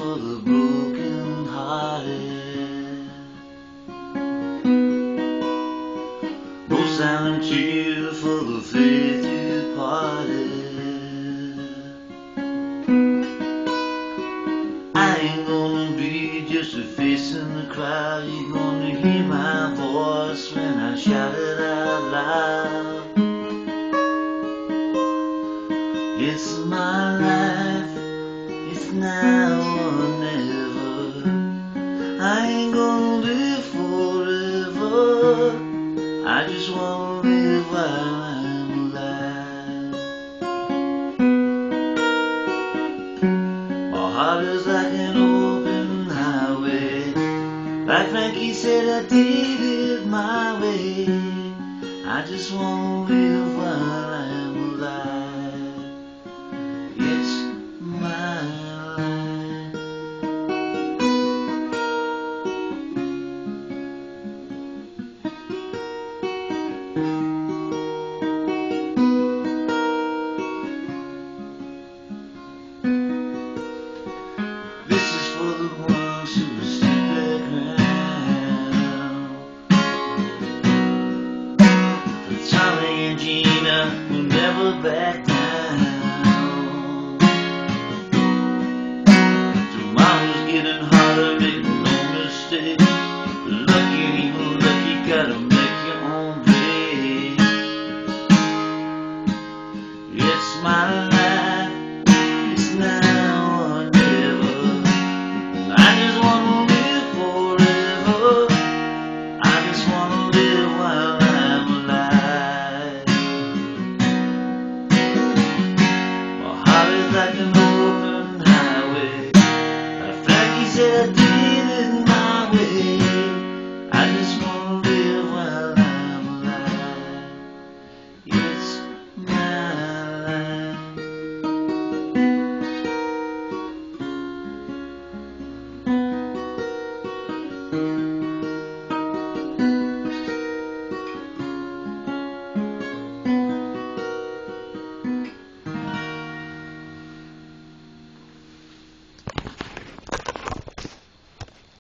for the broken hearted. No silent cheer for the faith departed. I ain't gonna be just a face in the crowd. You're gonna hear my voice when I shout it out loud. It's my life, it's now or never. I ain't gonna live forever. I just wanna live while I'm alive. My heart is like an open highway. Like Frankie said, I did it my way. I just wanna live while I'm alive. It's my life. This is for the ones who stick their ground. For Tommy and Gina who never backed down.